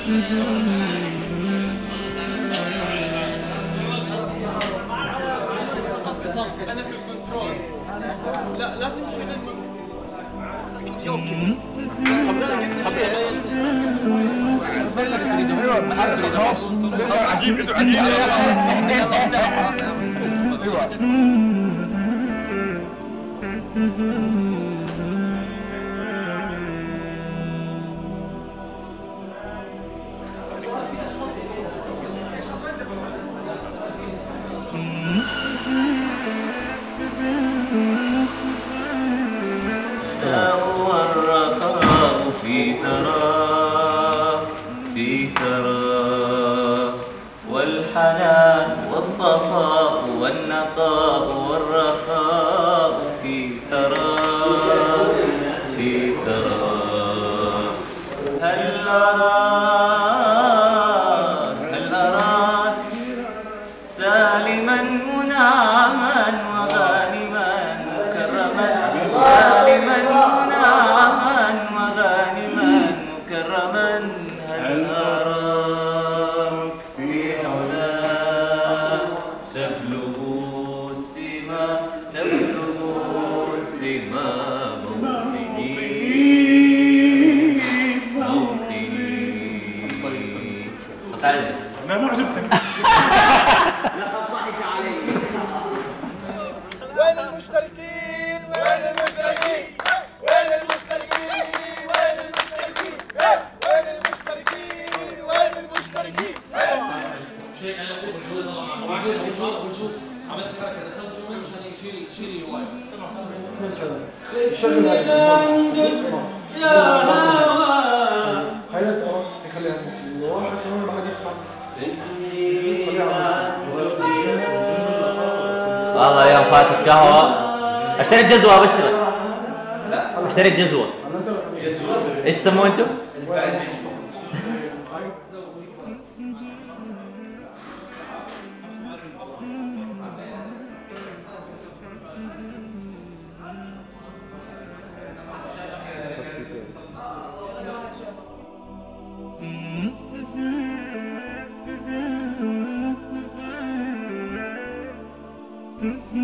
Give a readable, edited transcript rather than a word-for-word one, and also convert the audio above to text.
فقط في صمت، انا في الكنترول. لا تمشي للمكان. خلاص عجيب عجيب. سهو الرخاء في ثرى والحنان والصفاء والنقاء والرخاء في ثرى هل أراك سالما منعما وغانما مكرما سالما منعما وغانما مكرما هل أراك في علاك تبلغ السما موطني ما عجبتك. لقد ضحك علي. وين المشتركين؟ وين المشتركين؟ وين المشتركين؟ وين المشتركين؟ وين المشتركين؟ وين المشتركين؟ شيء موجود عملت حركه دخلت زوم عشان يشيل الواير. شغل يا هوا هيدا يخليها واحد كمان بعد يسمع. والله يوم فاتك قهوة اشتريت جزوة ابشرك. اشتريت جزوة. ايش تسموه انتم؟ Mm-hmm.